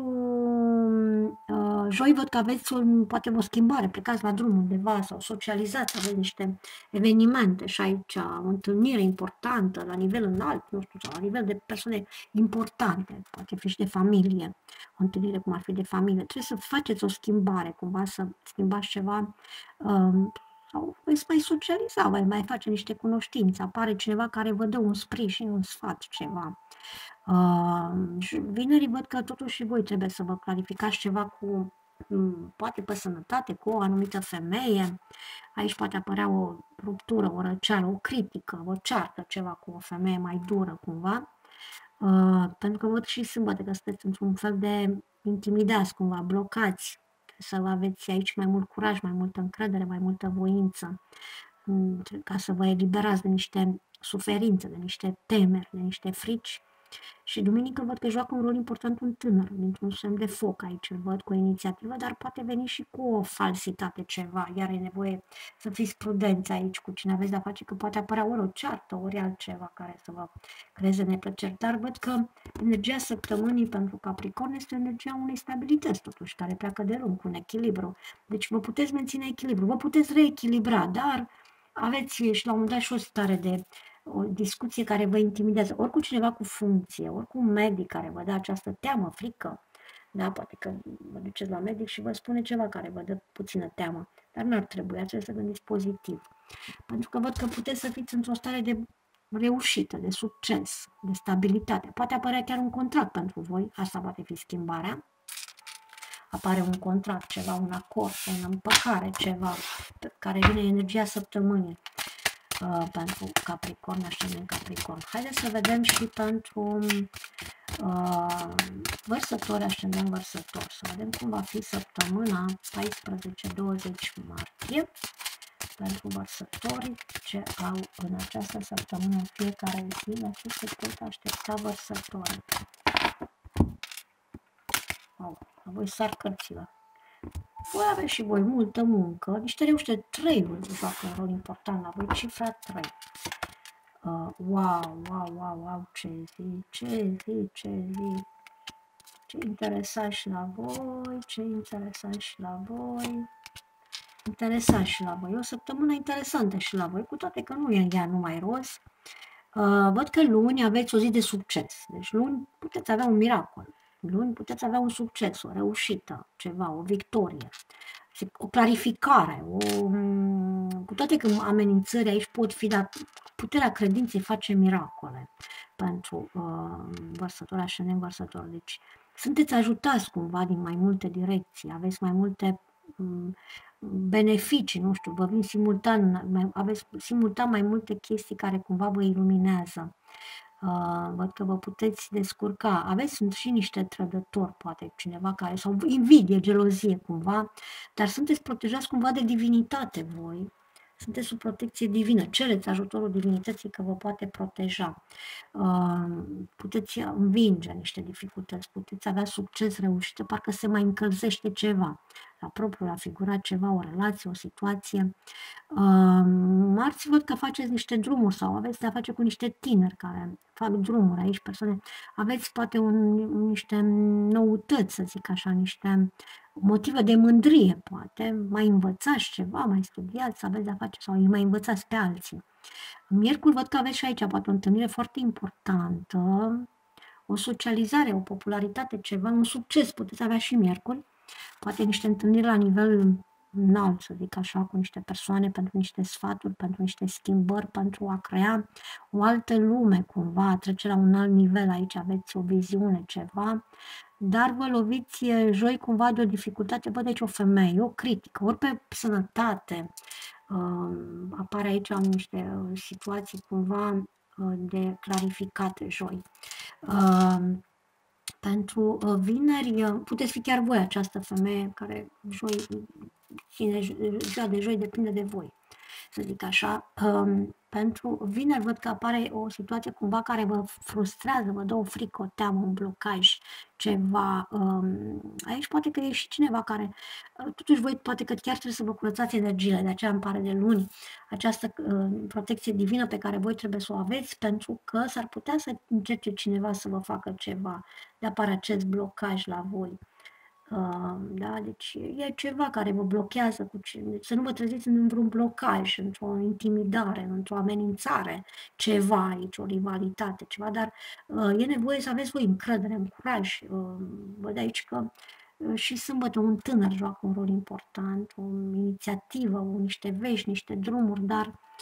joi văd că aveți poate o schimbare, plecați la drum undeva sau socializați, aveți niște evenimente și aici o întâlnire importantă la nivel înalt, nu știu, sau la nivel de persoane importante, poate fi și de familie, o întâlnire cum ar fi de familie. Trebuie să faceți o schimbare, cumva să schimbați ceva sau veți mai socializa, veți mai face niște cunoștințe, apare cineva care vă dă un sprijin, un sfat, ceva. Vinerii văd că totuși și voi trebuie să vă clarificați ceva cu, poate pe sănătate, cu o anumită femeie. Aici poate apărea o ruptură, o răceală, o critică, o ceartă, ceva cu o femeie mai dură cumva. Pentru că văd și sâmbătă că sunteți într-un fel de intimidați, cumva, blocați. Să aveți aici mai mult curaj, mai multă încredere, mai multă voință, ca să vă eliberați de niște suferințe, de niște temeri, de niște frici. Și duminică văd că joacă un rol important un tânăr, dintr-un semn de foc aici, îl văd cu o inițiativă, dar poate veni și cu o falsitate ceva, iar e nevoie să fiți prudenți aici cu cine aveți de-a face, că poate apărea ori o ceartă, ori altceva care să vă creeze neplăceri, dar văd că energia săptămânii pentru Capricorn este energia unei stabilități, totuși, care pleacă de lung, cu un echilibru. Deci vă puteți menține echilibru, vă puteți reechilibra, dar aveți și la un moment dat și o stare de o discuție care vă intimidează, ori cu cineva cu funcție, ori cu un medic care vă dă această teamă, frică, da, poate că vă duceți la medic și vă spune ceva care vă dă puțină teamă, dar n-ar trebui, trebuie să gândiți pozitiv, pentru că văd că puteți să fiți într-o stare de reușită, de succes, de stabilitate, poate apărea chiar un contract pentru voi, asta poate fi schimbarea, apare un contract, ceva, un acord, o împăcare, ceva, care vine energia săptămânii. Pentru Capricorn, ascendent Capricorn. Haideți să vedem și pentru vărsători, ascendent vărsător. Să vedem cum va fi săptămâna 14-20 martie pentru vărsători, ce au în această săptămână în fiecare zi, la ce se pot aștepta vărsătorii. Wow, la voi sar cărțile. Voi aveți și voi multă muncă, niște reușite, 3-ul joacă un rol important la voi, cifra 3. Wow, ce zi, ce interesant și la voi, interesant și la voi, o săptămână interesantă și la voi, cu toate că nu e ea numai roz. Văd că luni aveți o zi de succes, deci luni puteți avea un miracol, luni puteți avea un succes, o reușită, ceva, o victorie, o clarificare, cu toate că amenințări aici pot fi, dar puterea credinței face miracole pentru vărsători, ascendent vărsător. Deci sunteți ajutați cumva din mai multe direcții, aveți mai multe beneficii, nu știu, vă vin simultan, aveți simultan mai multe chestii care cumva vă iluminează. Văd că vă puteți descurca. Aveți și niște trădători, poate cineva care, sau invidie, gelozie cumva, dar sunteți protejați cumva de divinitate voi. Sunteți sub protecție divină, cereți ajutorul divinității că vă poate proteja. Puteți învinge niște dificultăți, puteți avea succes, reușită, parcă se mai încălzește ceva, la propriu, la figurat ceva, o relație, o situație. Marți văd că faceți niște drumuri sau aveți de-a face cu niște tineri care fac drumuri aici, persoane, aveți poate niște noutăți, să zic așa, niște motive de mândrie, poate, mai învățați ceva, mai studiați, aveți de-a face sau îi mai învățați pe alții. Miercuri văd că aveți și aici poate o întâlnire foarte importantă, o socializare, o popularitate, ceva, un succes puteți avea și miercuri, poate niște întâlniri la nivel înalt, să zic așa, cu niște persoane, pentru niște sfaturi, pentru niște schimbări, pentru a crea o altă lume, cumva, a trece la un alt nivel, aici aveți o viziune, ceva, dar vă loviți joi cumva de o dificultate, văd aici o femeie, o critică, ori pe sănătate, apare aici niște situații cumva de clarificate joi. Pentru vineri, puteți fi chiar voi această femeie care joi, ziua de joi depinde de voi, să zic așa. Pentru vineri văd că apare o situație cumva care vă frustrează, vă dă o frică, o teamă, un blocaj, ceva. Aici poate că e și cineva care, totuși voi poate că chiar trebuie să vă curățați energiile, de aceea îmi pare de luni această protecție divină pe care voi trebuie să o aveți, pentru că s-ar putea să încerce cineva să vă facă ceva, de apare acest blocaj la voi. Da? Deci e ceva care vă blochează, să nu vă treziți în vreun blocaj, într-o intimidare, într-o amenințare, ceva aici, o rivalitate, ceva, dar e nevoie să aveți voi încredere, în curaj. Văd aici că și sâmbătă un tânăr joacă un rol important, o inițiativă, niște vești, niște drumuri, dar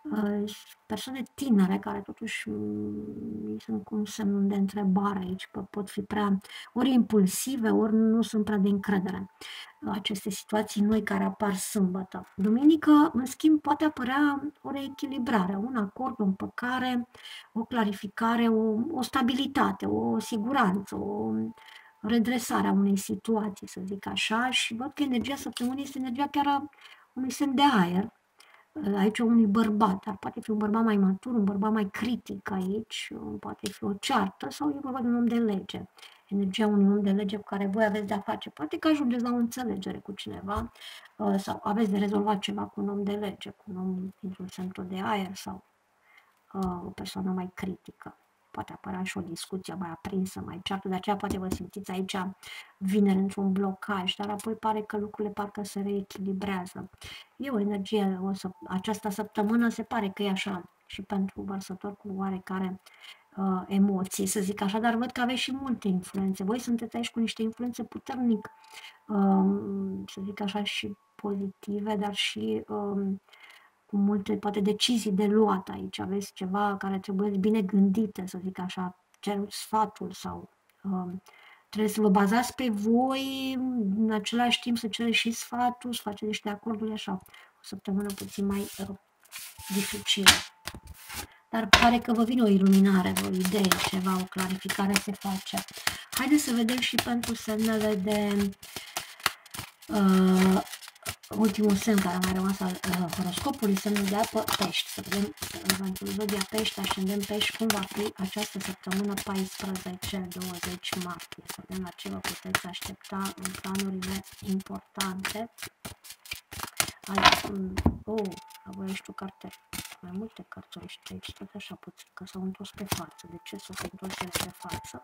persoane tinere care totuși sunt cu un semn de întrebare aici, că pot fi prea ori impulsive, ori nu sunt prea de încredere. Aceste situații noi care apar sâmbătă. Duminică, în schimb, poate apărea o reechilibrare, un acord, o împăcare, o clarificare, o stabilitate, o siguranță, o redresare a unei situații, să zic așa, și văd că energia săptămânii este energia chiar a unui semn de aer, aici unui bărbat, dar poate fi un bărbat mai matur, un bărbat mai critic aici, poate fi o ceartă sau e vorba de un om de lege. Energia unui om de lege cu care voi aveți de-a face. Poate că ajungeți la o înțelegere cu cineva sau aveți de rezolvat ceva cu un om de lege, cu un om dintr-un semn de aer sau o persoană mai critică. Poate apărea și o discuție mai aprinsă, mai ceartă, de aceea poate vă simțiți aici vineri într-un blocaj, dar apoi pare că lucrurile parcă se reechilibrează. E o energie, această săptămână se pare că e așa și pentru vărsători cu oarecare emoții, să zic așa, dar văd că aveți și multe influențe. Voi sunteți aici cu niște influențe puternic, să zic așa, și pozitive, dar și cu multe, poate, decizii de luat aici. Aveți ceva care trebuie bine gândite, să zic așa, ceruți sfatul sau trebuie să vă bazați pe voi, în același timp să cereți și sfatul, să faceți niște acorduri, așa, o săptămână puțin mai dificilă. Dar pare că vă vine o iluminare, o idee, ceva, o clarificare se face. Haideți să vedem și pentru semnele de ultimul semn care a mai rămas al horoscopului, semnul de apă, pești. Să vedem pentru zodia pești, ascendent pești, cum va fi această săptămână 14-20 martie. Să vedem la ce vă puteți aștepta în planurile importante. Voi ești o carte, mai multe cărți ești aici, tot așa puțin, că s-au întors pe față. De ce s-au întors pe față?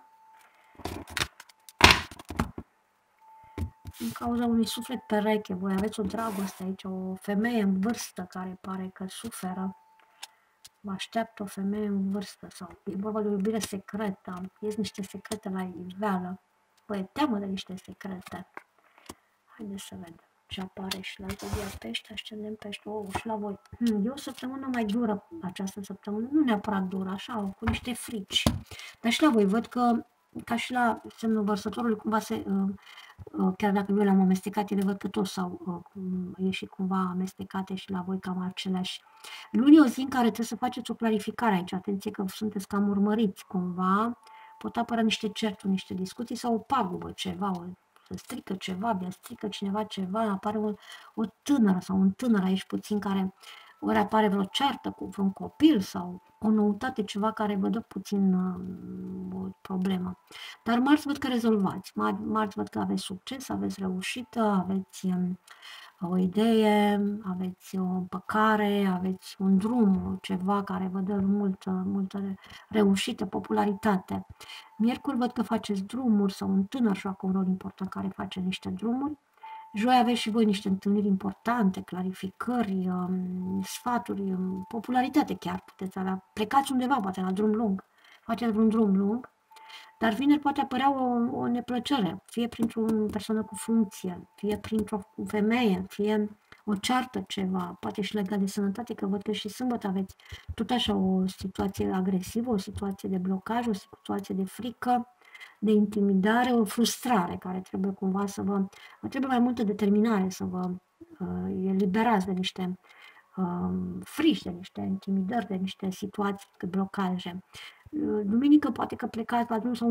Din cauza unui suflet pereche, voi aveți o dragoste aici, o femeie în vârstă care pare că suferă, vă așteaptă o femeie în vârstă sau e vorba de o iubire secretă, ies niște secrete la iveală, vă e teamă de niște secrete. Haideți să vedem ce apare și la zodia pești, ascendent pești, și la voi. E o săptămână mai dură această săptămână, nu neapărat dură, așa, cu niște frici, dar și la voi văd că, ca și la semnul vărsătorului, cumva se... chiar dacă eu le-am amestecat, ele văd că toți s-au ieșit cumva amestecate și la voi cam aceleași. Luni e o zi în care trebuie să faceți o clarificare aici, atenție că sunteți cam urmăriți cumva, pot apărea niște certuri, niște discuții sau o pagubă, ceva, se strică ceva, strică cineva ceva, apare o tânără sau un tânăr aici puțin care ori apare vreo ceartă cu vreun copil sau o noutate, ceva care vă dă puțin o problemă. Dar marți văd că rezolvați, marți văd că aveți succes, aveți reușită, aveți o idee, aveți o împăcare, aveți un drum, ceva care vă dă multă reușită, popularitate. Miercuri văd că faceți drumuri sau un tânăr joacă un rol important care face niște drumuri. Joi aveți și voi niște întâlniri importante, clarificări, sfaturi, popularitate chiar puteți avea. Plecați undeva, poate la drum lung, faceți vreun drum lung, dar vineri poate apărea o neplăcere, fie printr-o persoană cu funcție, fie printr-o femeie, fie o ceartă ceva, poate și legat de sănătate, că văd că și sâmbătă aveți tot așa o situație agresivă, o situație de blocaj, o situație de frică, de intimidare, o frustrare care trebuie cumva să vă trebuie mai multă determinare să vă eliberați de niște frici, de niște intimidări, de niște situații, de blocaje. Duminică poate că plecați la drum sau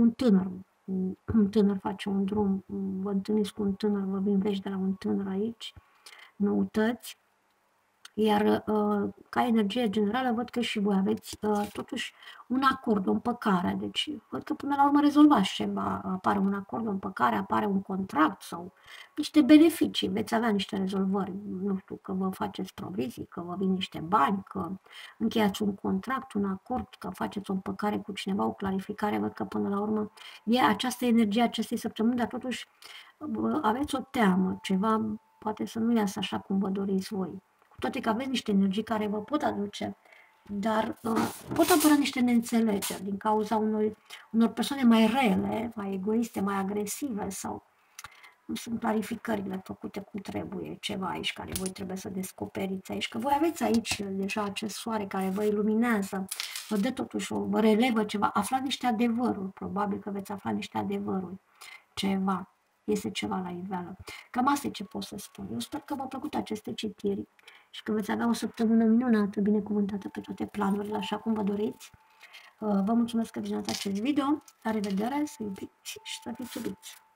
un tânăr face un drum, vă întâlniți cu un tânăr, vă vin vești de la un tânăr aici, noutăți. Iar ca energie generală văd că și voi aveți totuși un acord, o împăcare. Deci văd că până la urmă rezolvați ceva. Apare un acord, o împăcare, apare un contract sau niște beneficii. Veți avea niște rezolvări. Nu știu, că vă faceți provizii, că vă vin niște bani, că încheiați un contract, un acord, că faceți o împăcare cu cineva, o clarificare. Văd că până la urmă e această energie acestei săptămâni, dar totuși aveți o teamă, ceva poate să nu iasă așa cum vă doriți voi. Toate că aveți niște energii care vă pot aduce, dar pot apărea niște neînțelegeri din cauza unor persoane mai rele, mai egoiste, mai agresive sau cum sunt clarificările făcute cum trebuie, ceva aici care voi trebuie să descoperiți aici, că voi aveți aici deja acest soare care vă iluminează, vă dă totuși, vă relevă ceva, aflați niște adevăruri, probabil că veți afla niște adevăruri, ceva, este ceva la iveală. Cam asta e ce pot să spun. Eu sper că v-au plăcut aceste citiri și că veți avea o săptămână minunată, binecuvântată pe toate planurile, așa cum vă doriți. Vă mulțumesc că vizionați acest video. La revedere, să iubiți și să fiți iubiți!